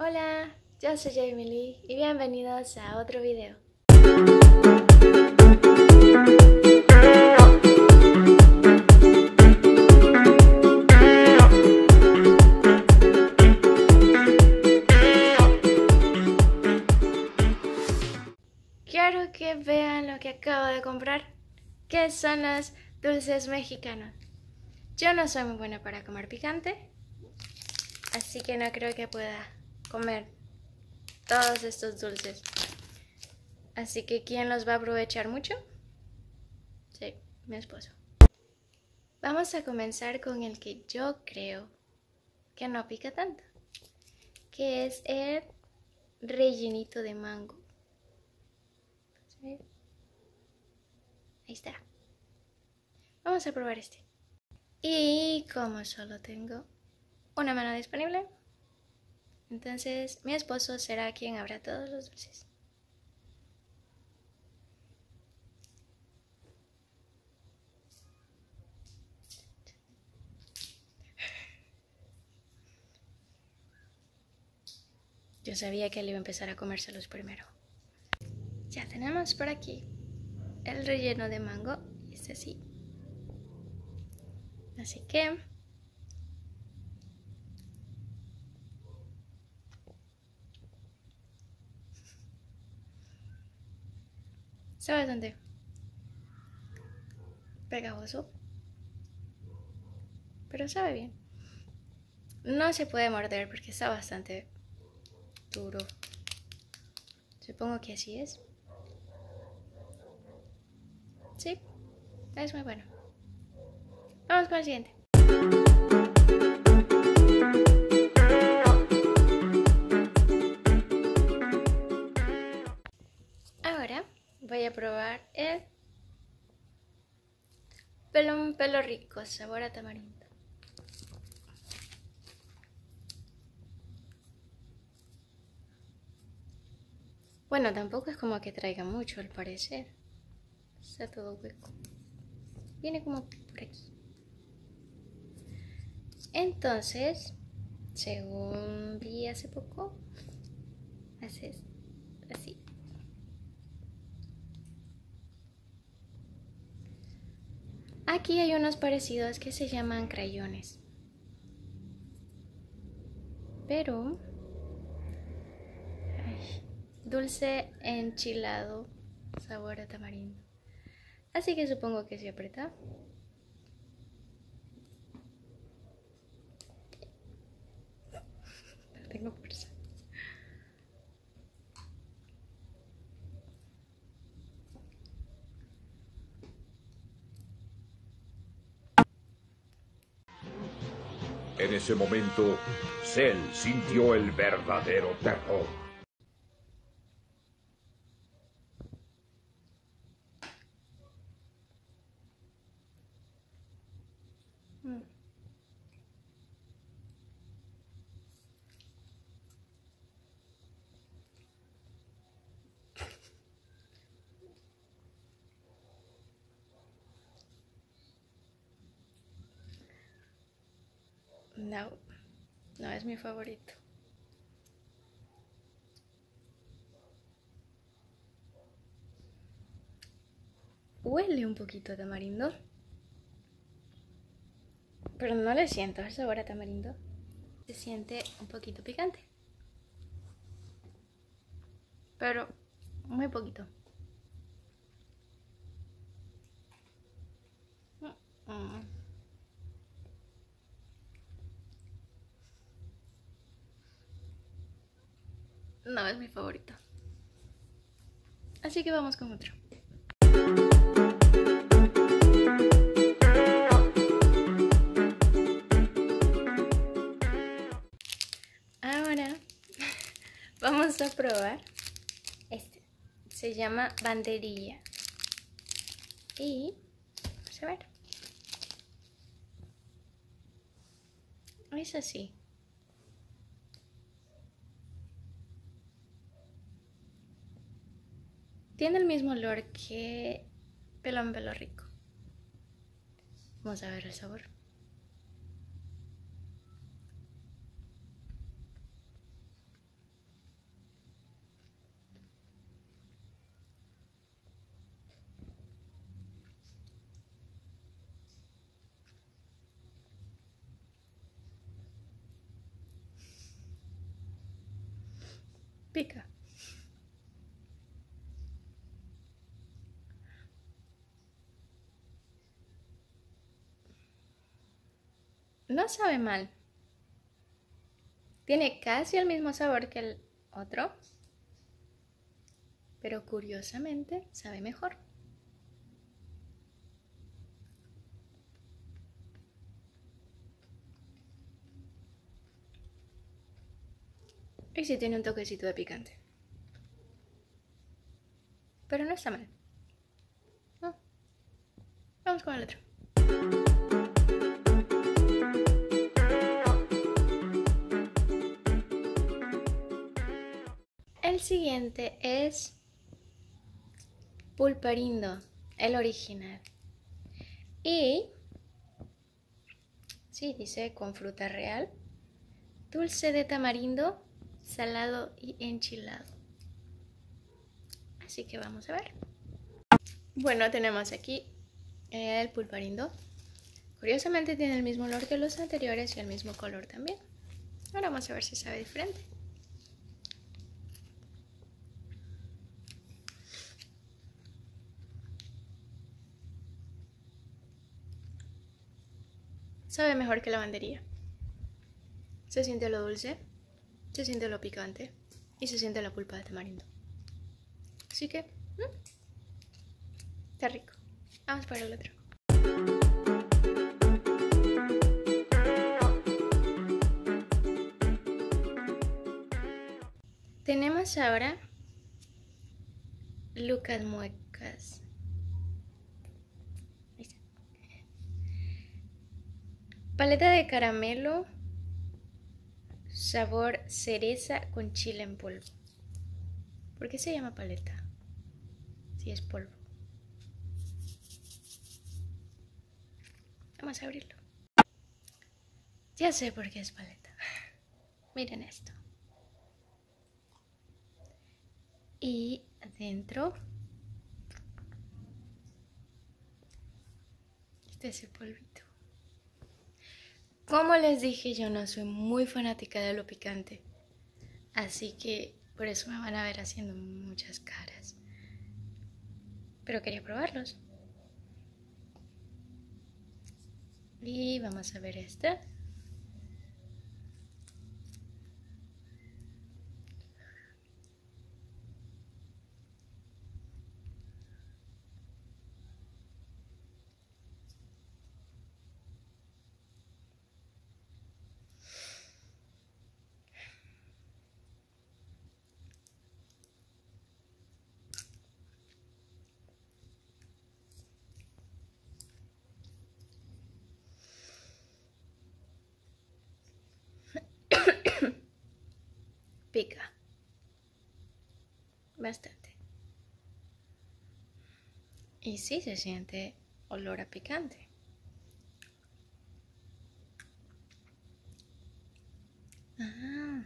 Hola, yo soy Jamie Lee y bienvenidos a otro video. Quiero que vean lo que acabo de comprar, que son los dulces mexicanos. Yo no soy muy buena para comer picante, así que no creo que pueda comer todos estos dulces. Así que ¿quién los va a aprovechar mucho? Sí, mi esposo. Vamos a comenzar con el que yo creo que no pica tanto, que es el rellenito de mango. Ahí está. Vamos a probar este. Y como solo tengo una mano disponible, entonces mi esposo será quien abra todos los dulces. Yo sabía que él iba a empezar a comérselos primero. Ya tenemos por aquí el relleno de mango. Este sí. Así que está bastante pegajoso, pero sabe bien. No se puede morder porque está bastante duro. Supongo que así es. Sí, es muy bueno. Vamos con el siguiente. Ahora voy a probar el pelo rico, sabor a tamarindo. Bueno, tampoco es como que traiga mucho al parecer. Está todo hueco. Viene como por aquí. Entonces, según vi hace poco, haces así. Aquí hay unos parecidos que se llaman crayones. Pero dulce enchilado, sabor a tamarindo. Así que supongo que se aprieta. No tengo fuerza. En ese momento, Cell sintió el verdadero terror. No, no es mi favorito. Huele un poquito a tamarindo, pero no le siento el sabor a tamarindo. Se siente un poquito picante, pero muy poquito. No es mi favorito. Así que vamos con otro. Ahora vamos a probar este. Se llama banderilla. Y vamos a ver. Es así. Tiene el mismo olor que pelo rico. Vamos a ver el sabor. Pica. No sabe mal. Tiene casi el mismo sabor que el otro, pero curiosamente sabe mejor. Y sí tiene un toquecito de picante. Pero no está mal. No. Vamos con el otro. El siguiente es pulparindo, el original. Y sí, dice con fruta real, dulce de tamarindo, salado y enchilado. Así que vamos a ver. Bueno, tenemos aquí el pulparindo. Curiosamente tiene el mismo olor que los anteriores y el mismo color también. Ahora vamos a ver si sabe diferente. Sabe mejor que la lavandería. Se siente lo dulce, se siente lo picante y se siente la pulpa de tamarindo. Así que, está rico. Vamos para el otro. Tenemos ahora Lucas Muecas. Paleta de caramelo, sabor cereza con chile en polvo. ¿Por qué se llama paleta? Si es polvo. Vamos a abrirlo. Ya sé por qué es paleta. Miren esto. Y adentro, este es el polvito. Como les dije, yo no soy muy fanática de lo picante. Así que por eso me van a ver haciendo muchas caras. Pero quería probarlos. Y vamos a ver esta. Pica bastante. Y sí se siente olor a picante. Ah.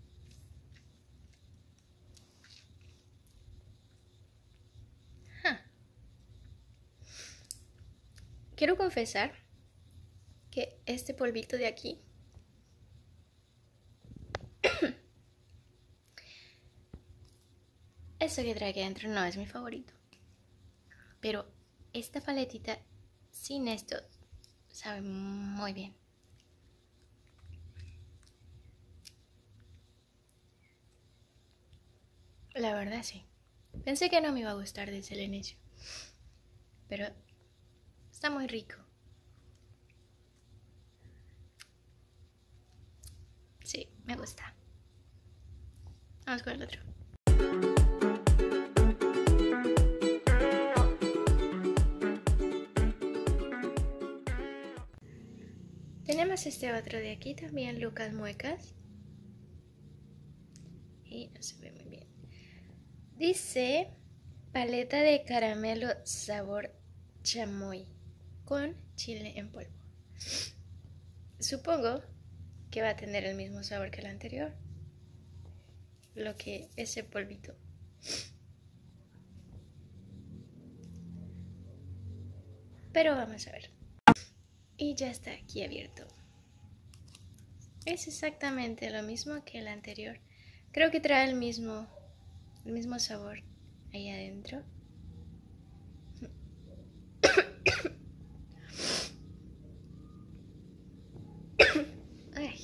Quiero confesar que este polvito de aquí eso que trae aquí adentro no es mi favorito. Pero esta paletita sin esto sabe muy bien. La verdad sí. Pensé que no me iba a gustar desde el inicio. Pero está muy rico. Sí, me gusta. Vamos con el otro. Tenemos este otro de aquí también, Lucas Muecas. Y no se ve muy bien. Dice paleta de caramelo sabor chamoy con chile en polvo. Supongo que va a tener el mismo sabor que el anterior. Lo que ese polvito. Pero vamos a ver. Y ya está aquí abierto. Es exactamente lo mismo que el anterior, Creo que trae el mismo sabor ahí adentro. Ay.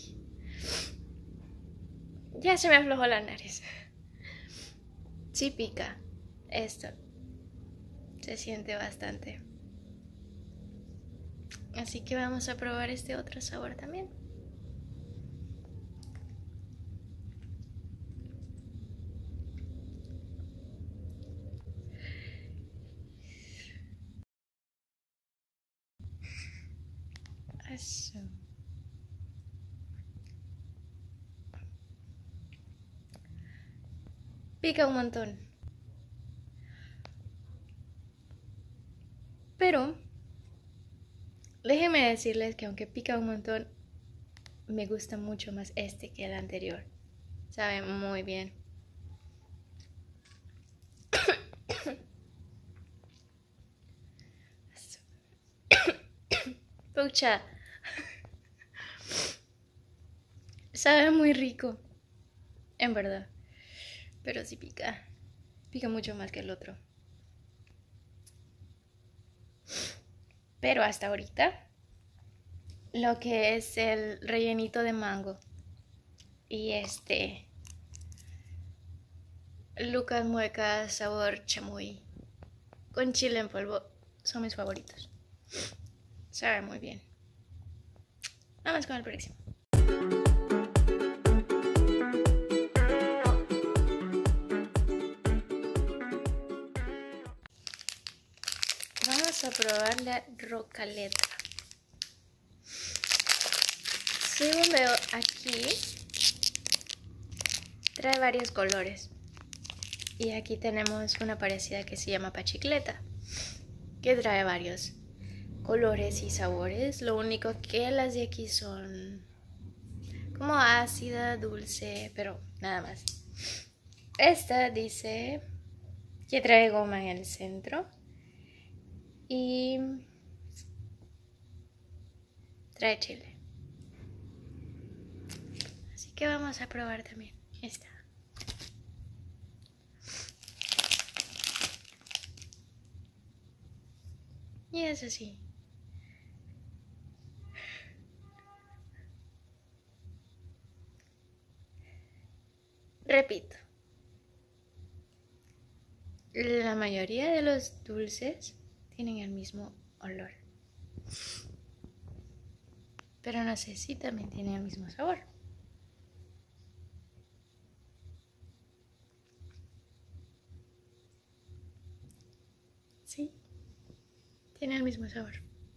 Ya se me aflojó la nariz. Sí pica. Esto se siente bastante. Así que vamos a probar este otro sabor también. Eso. Pica un montón. Pero déjenme decirles que aunque pica un montón, me gusta mucho más este que el anterior. Sabe muy bien. Pucha. Sabe muy rico. En verdad. Pero sí pica. Pica mucho más que el otro. Pero hasta ahorita, lo que es el rellenito de mango y este Lucas Mueca sabor chamoy con chile en polvo son mis favoritos. Sabe muy bien. Vamos con el próximo. Vamos a probar la rocaleta. Según veo aquí, trae varios colores. Y aquí tenemos una parecida que se llama pachicleta, que trae varios colores y sabores. Lo único que las de aquí son como ácida, dulce, pero nada más. Esta dice que trae goma en el centro y trae chile. Así que vamos a probar también esta. Y es así. Repito. La mayoría de los dulces tienen el mismo olor. Pero no sé si también tienen el mismo sabor. Sí, tiene el mismo sabor.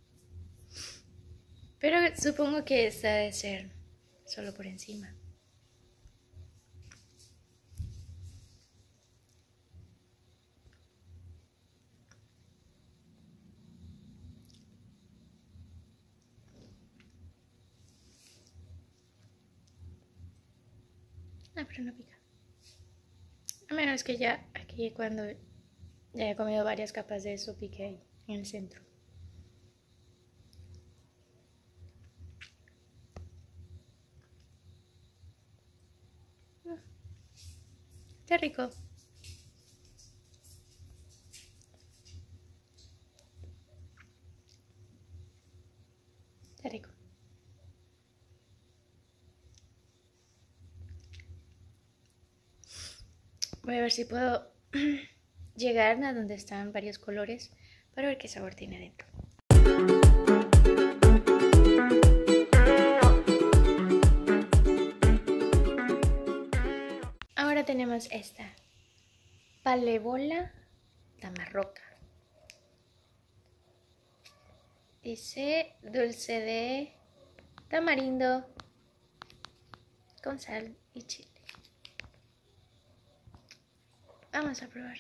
Pero supongo que esta debe ser solo por encima. Ah, pero no pica. A menos que ya aquí cuando ya he comido varias capas de eso pique ahí en el centro. Está rico. Está rico. Voy a ver si puedo llegar a donde están varios colores para ver qué sabor tiene adentro. Ahora tenemos esta Palebola Tamarroca. Dice dulce de tamarindo con sal y chile. Vamos a probar.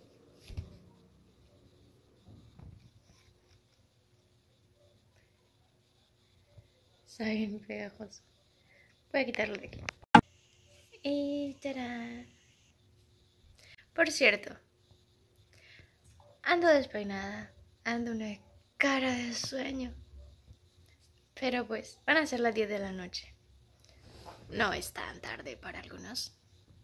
Está bien pegajoso. Voy a quitarlo de aquí. Y ¡tarán! Por cierto, ando despeinada, ando una cara de sueño. Pero pues, van a ser las 10 de la noche. No es tan tarde para algunos.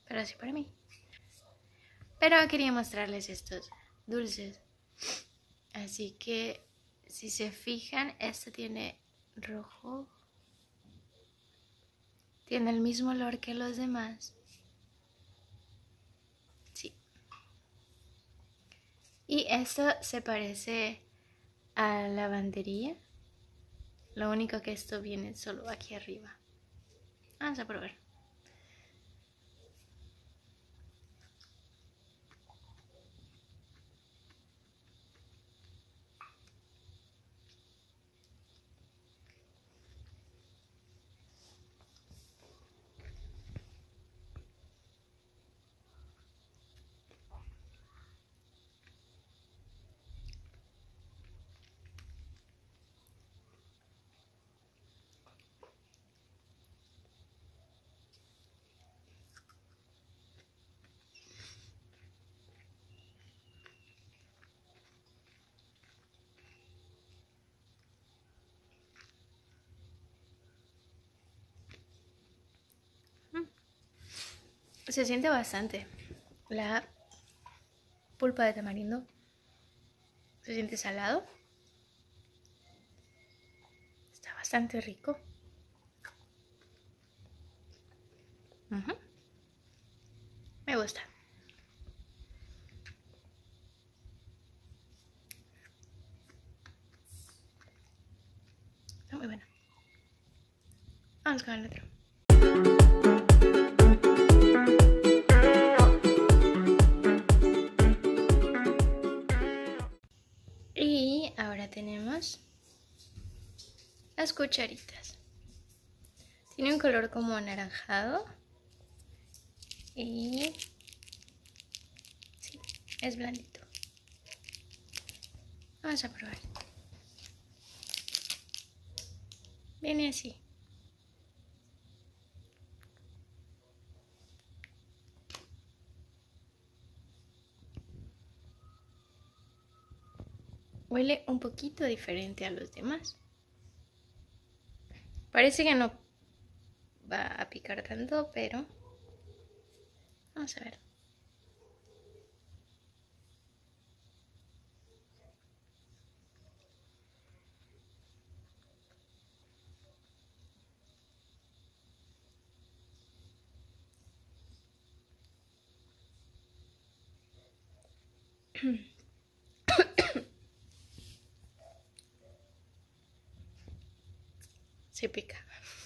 pero así para mí. Pero quería mostrarles estos dulces. Así que si se fijan, este tiene rojo. Tiene el mismo olor que los demás. Sí. Y esto se parece a lavandería. Lo único que esto viene solo aquí arriba. Vamos a probar. Se siente bastante la pulpa de tamarindo. Se siente salado. Está bastante rico. Me gusta. Está muy bueno. Vamos con el otro. Y ahora tenemos las cucharitas. Tiene un color como anaranjado. Y sí, es blandito. Vamos a probar. Viene así. Huele un poquito diferente a los demás. Parece que no va a picar tanto, pero vamos a ver. Sí pica.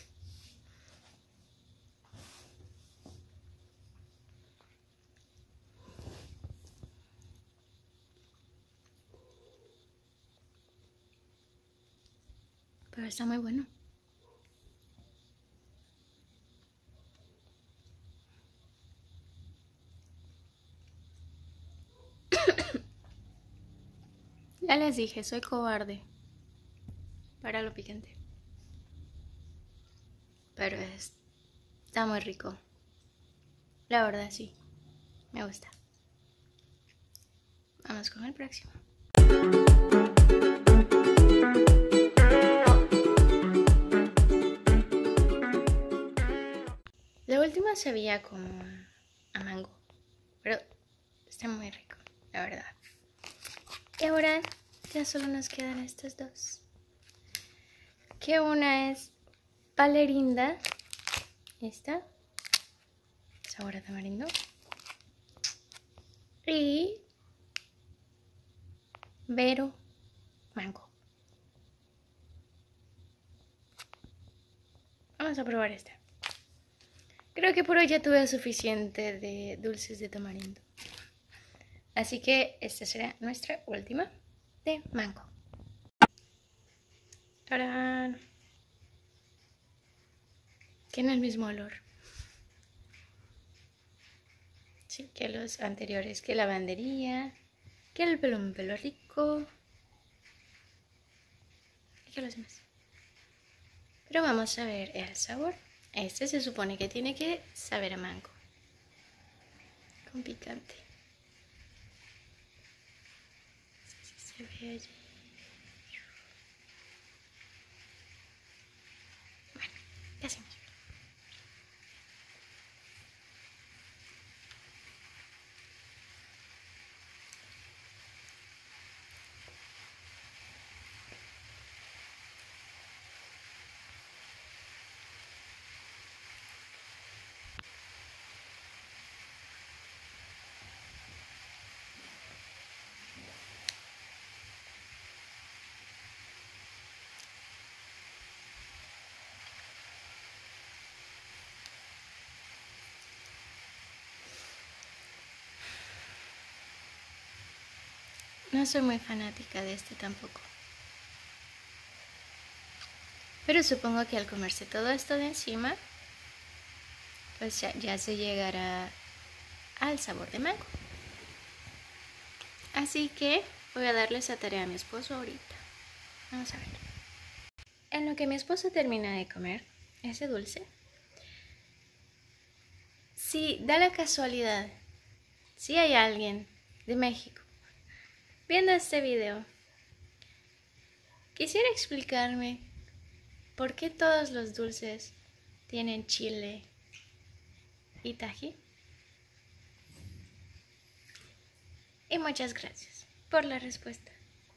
Pero está muy bueno. Ya les dije, soy cobarde para lo picante. Pero está muy rico. La verdad sí, me gusta. Vamos con el próximo. La última se veía como a mango, pero está muy rico, la verdad. Y ahora ya solo nos quedan estos dos. Que una es Balerinda. Esta. Sabor a tamarindo. Y Vero mango. Vamos a probar esta. Creo que por hoy ya tuve suficiente de dulces de tamarindo. Así que esta será nuestra última de mango. ¡Tarán! Tiene el mismo olor. Sí, que los anteriores, que lavandería, que el pelo rico y que los demás. Pero vamos a ver el sabor. Este se supone que tiene que saber a mango. Con picante. No sé si se ve allí. Bueno, ¿qué hacemos? no soy muy fanática de este tampoco. Pero supongo que al comerse todo esto de encima, pues ya se llegará al sabor de mango. Así que voy a darle esa tarea a mi esposo ahorita. Vamos a ver. En lo que mi esposo termina de comer ese dulce, si da la casualidad, si hay alguien de México viendo este video, quisiera explicarme por qué todos los dulces tienen chile y tajín. Y muchas gracias por la respuesta.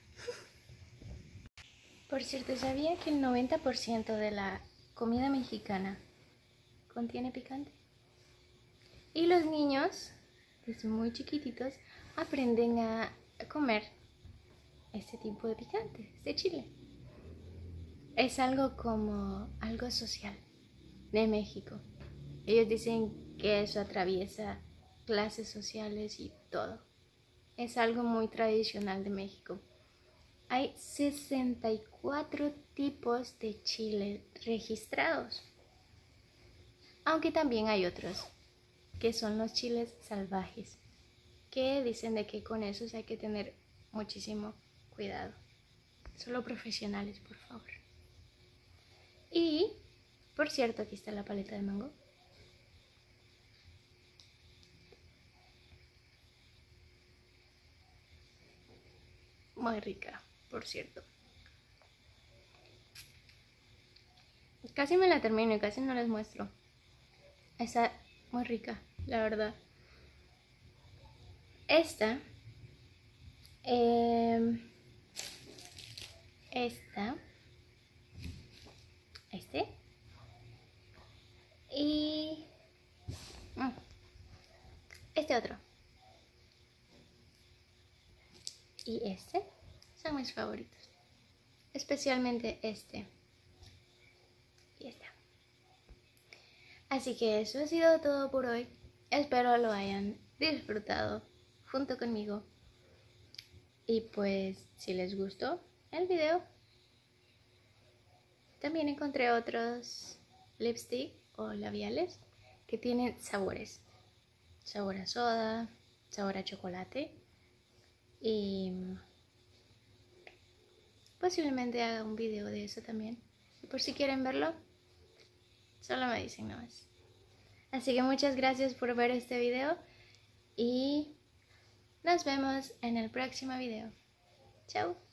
Por cierto, ¿sabía que el 90% de la comida mexicana contiene picante? Y los niños, desde muy chiquititos, aprenden a comer este tipo de picante, este chile. Es algo como algo social de México. Ellos dicen que eso atraviesa clases sociales y todo. Es algo muy tradicional de México. Hay 64 tipos de chile registrados. Aunque también hay otros, que son los chiles salvajes, que dicen de que con esos hay que tener muchísimo cuidado. Solo profesionales, por favor. Y, por cierto, aquí está la paleta de mango. Muy rica, por cierto. Casi me la termino y casi no les muestro. Está muy rica, la verdad. Esta. Este. Y este otro. Y este son mis favoritos. Especialmente este. Y este. Así que eso ha sido todo por hoy. Espero lo hayan disfrutado junto conmigo. Y pues si les gustó el video, también encontré otros lipstick o labiales que tienen sabores. Sabor a soda, sabor a chocolate. Y posiblemente haga un video de eso también. Y por si quieren verlo, solo me dicen nomás. Así que muchas gracias por ver este video y nos vemos en el próximo video. Chao.